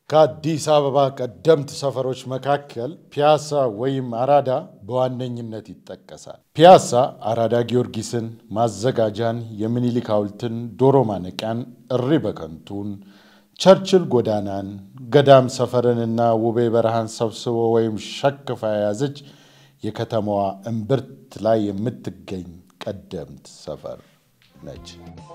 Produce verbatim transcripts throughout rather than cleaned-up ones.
ከአዲስ አበባ ቀደምት ሰፈሮች መካከል ፒያሳ ወይም አራዳ በዋነኝነት ይጠቀሳል። ፒያሳ አራዳ ጊዮርጊስን፣ ማዘጋጃን፣ የሚኒሊክ ሐውልትን፣ ዶሮ ማነቂያን፣ እሪ በከንቱን፣ ቸርችል ጎዳናን፣ ገዳም ሰፈርንና ውቤ በረሃን ሰብስቦ ወይም ሸክፋ የያዘች የከተማዋ እምብርት ላይ የምትገኝ ቀደምት ሰፈር ነች።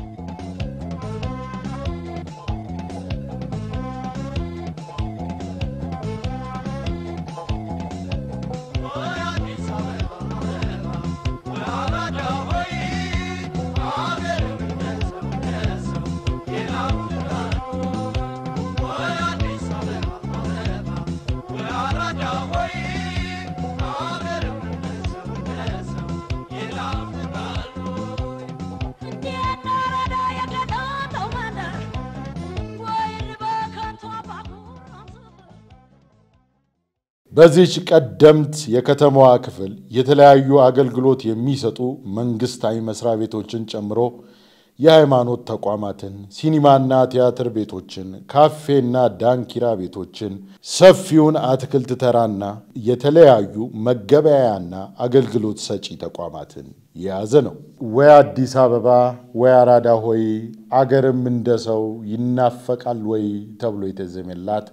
በዚህች ቀደምት የከተማዋ ክፍል የተለያዩ አገልግሎት የሚሰጡ መንግስታዊ መስሪያ ቤቶችን ጨምሮ የሃይማኖት ተቋማትን፣ ሲኒማና ቲያትር ቤቶችን፣ ካፌና ዳንኪራ ቤቶችን፣ ሰፊውን አትክልት ተራና የተለያዩ መገበያያና አገልግሎት ሰጪ ተቋማትን የያዘ ነው። ወይ አዲስ አበባ ወይ አራዳ ሆይ አገርም እንደሰው ይናፈቃል ወይ ተብሎ የተዘመላት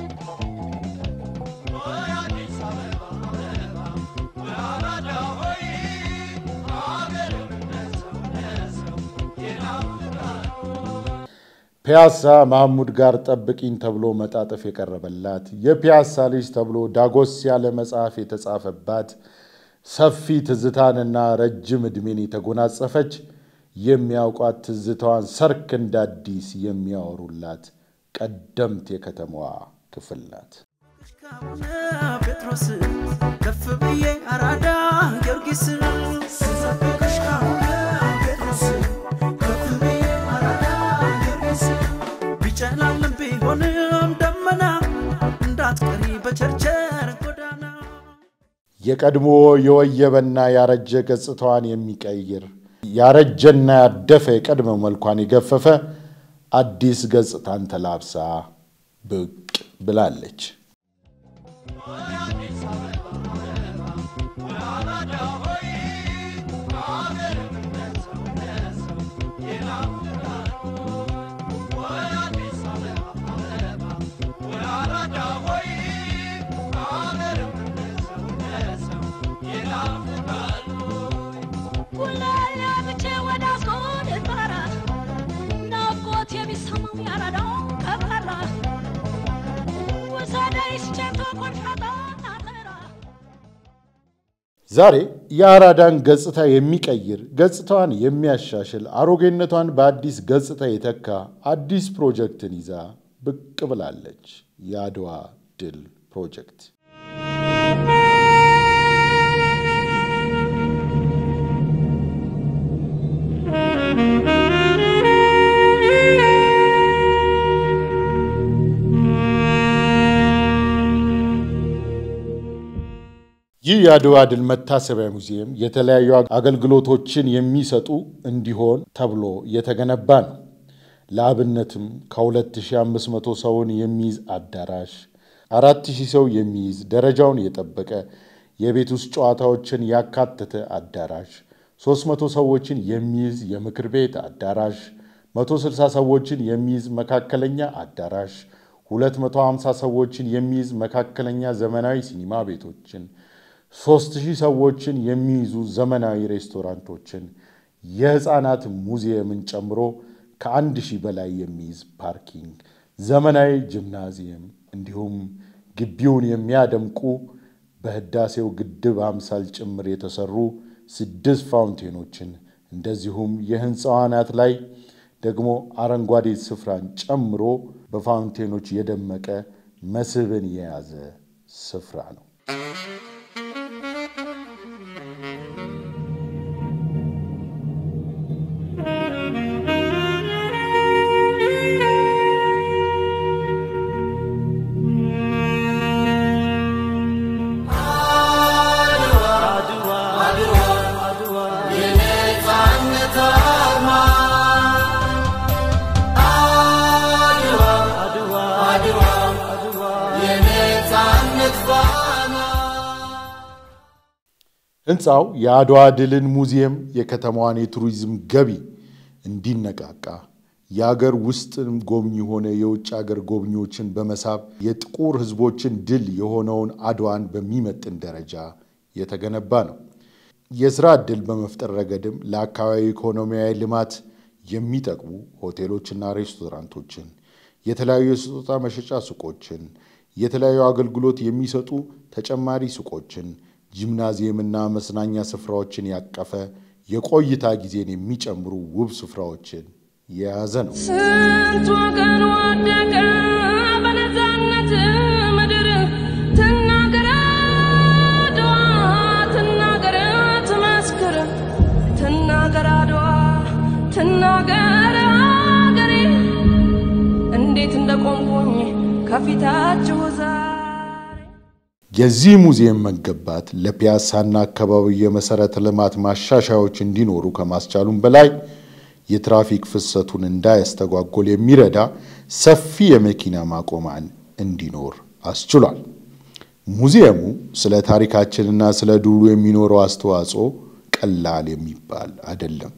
ፒያሳ ማህሙድ ጋር ጠብቂኝ ተብሎ መጣጥፍ የቀረበላት የፒያሳ ልጅ ተብሎ ዳጎስ ያለ መጽሐፍ የተጻፈባት ሰፊ ትዝታንና ረጅም እድሜን የተጎናጸፈች የሚያውቋት ትዝታዋን ሰርክ እንዳዲስ የሚያወሩላት ቀደምት የከተማዋ ክፍል ናት። ጴጥሮስ ከፍ ብዬ አራዳ ጊዮርጊስ ስዘብቅሽ ካሁን ጴጥሮስ ከፍ ብዬ አራዳ ጊዮርጊስ ቢጨላልም ቢሆንም ደመና እንዳትቀሪ በቸርቸር ጎዳና የቀድሞ የወየበና ያረጀ ገጽታዋን የሚቀይር ያረጀና ያደፈ የቀድሞ መልኳን የገፈፈ አዲስ ገጽታን ተላብሳ ብቅ ብላለች። ዛሬ የአራዳን ገጽታ የሚቀይር ገጽታዋን የሚያሻሽል አሮጌነቷን በአዲስ ገጽታ የተካ አዲስ ፕሮጀክትን ይዛ ብቅ ብላለች። የአድዋ ድል ፕሮጀክት ይህ የአድዋ ድል መታሰቢያ ሙዚየም የተለያዩ አገልግሎቶችን የሚሰጡ እንዲሆን ተብሎ የተገነባ ነው። ለአብነትም ከሁለት ሺህ አምስት መቶ ሰውን የሚይዝ አዳራሽ፣ አራት ሺህ ሰው የሚይዝ ደረጃውን የጠበቀ የቤት ውስጥ ጨዋታዎችን ያካተተ አዳራሽ፣ ሦስት መቶ ሰዎችን የሚይዝ የምክር ቤት አዳራሽ፣ መቶ ስልሳ ሰዎችን የሚይዝ መካከለኛ አዳራሽ፣ ሁለት መቶ ሃምሳ ሰዎችን የሚይዝ መካከለኛ ዘመናዊ ሲኒማ ቤቶችን፣ ሶስት ሺህ ሰዎችን የሚይዙ ዘመናዊ ሬስቶራንቶችን፣ የህፃናት ሙዚየምን ጨምሮ ከአንድ ሺህ በላይ የሚይዝ ፓርኪንግ፣ ዘመናዊ ጂምናዚየም እንዲሁም ግቢውን የሚያደምቁ በህዳሴው ግድብ አምሳል ጭምር የተሰሩ ስድስት ፋውንቴኖችን እንደዚሁም የህንጻው አናት ላይ ደግሞ አረንጓዴ ስፍራን ጨምሮ በፋውንቴኖች የደመቀ መስህብን የያዘ ስፍራ ነው። Adwa, ሕንፃው የአድዋ ድልን ሙዚየም የከተማዋን የቱሪዝም ገቢ እንዲነቃቃ የአገር ውስጥም ጎብኚ ሆነ የውጭ አገር ጎብኚዎችን በመሳብ የጥቁር ህዝቦችን ድል የሆነውን አድዋን በሚመጥን ደረጃ የተገነባ ነው። የሥራ ዕድል በመፍጠር ረገድም ለአካባቢ ኢኮኖሚያዊ ልማት የሚጠቅሙ ሆቴሎችና ሬስቶራንቶችን፣ የተለያዩ የስጦታ መሸጫ ሱቆችን፣ የተለያዩ አገልግሎት የሚሰጡ ተጨማሪ ሱቆችን፣ ጂምናዚየምና መዝናኛ ስፍራዎችን ያቀፈ የቆይታ ጊዜን የሚጨምሩ ውብ ስፍራዎችን የያዘ ነው። ስንት ወገን ወደቀ በነፃነት ምድር ትናገር አድዋ ትናገር ትመስክር ትናገር አድዋ ትናገር አገሬ እንዴት እንደቆምኩኝ ከፊታችሁ ዛሬ። የዚህ ሙዚየም መገንባት ለፒያሳና አካባቢ የመሰረተ ልማት ማሻሻያዎች እንዲኖሩ ከማስቻሉም በላይ የትራፊክ ፍሰቱን እንዳያስተጓጎል የሚረዳ ሰፊ የመኪና ማቆሚያ እንዲኖር አስችሏል። ሙዚየሙ ስለ ታሪካችንና ስለ ድሉ የሚኖረው አስተዋጽኦ ቀላል የሚባል አይደለም።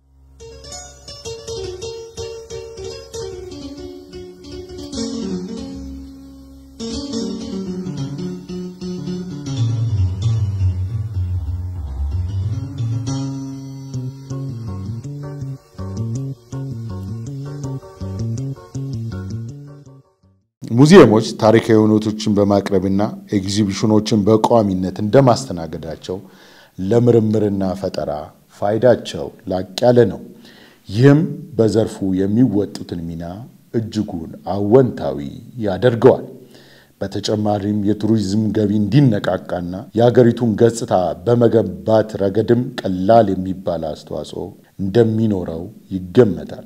ሙዚየሞች ታሪካዊ ሁነቶችን በማቅረብና ኤግዚቢሽኖችን በቋሚነት እንደማስተናገዳቸው ለምርምርና ፈጠራ ፋይዳቸው ላቅ ያለ ነው። ይህም በዘርፉ የሚወጡትን ሚና እጅጉን አወንታዊ ያደርገዋል። በተጨማሪም የቱሪዝም ገቢ እንዲነቃቃና የሀገሪቱን ገጽታ በመገንባት ረገድም ቀላል የሚባል አስተዋጽኦ እንደሚኖረው ይገመታል።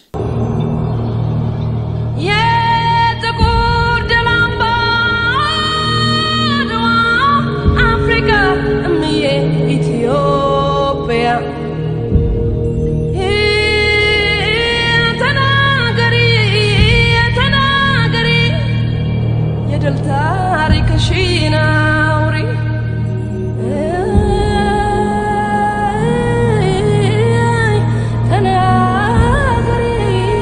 Ethiopia Tanagari Tanagari Yadal tarik shinauri Tanagari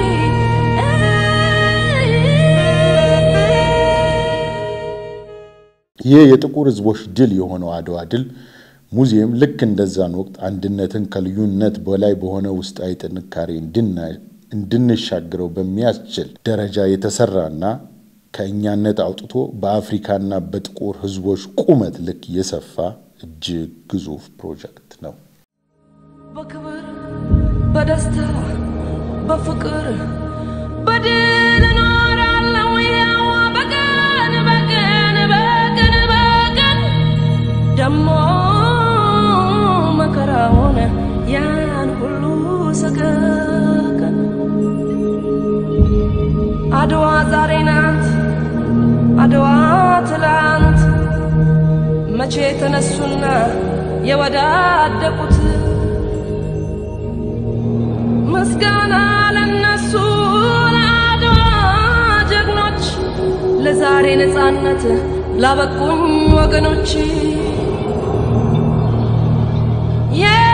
ይህ የጥቁር ህዝቦች ድል የሆነው አድዋ ድል ሙዚየም ልክ እንደዛን ወቅት አንድነትን ከልዩነት በላይ በሆነ ውስጣዊ ጥንካሬ እንድንሻገረው በሚያስችል ደረጃ የተሰራና ከእኛነት አውጥቶ በአፍሪካና በጥቁር ህዝቦች ቁመት ልክ የሰፋ እጅግ ግዙፍ ፕሮጀክት ነው። በክብር በደስታ በፍቅር በድል ኖራለሁ ያው በቀን በቀን በቀን በቀን ደሞ መከራውን ያን ሁሉ ሰቀቀን አድዋ ዛሬ ናት አድዋ ትላንት መቼ ተነሱና የወዳደቁት ምስጋና ለነሱ ለአድዋ ጀግኖች ለዛሬ ነፃነት ላበቁኝ ወገኖች Yeah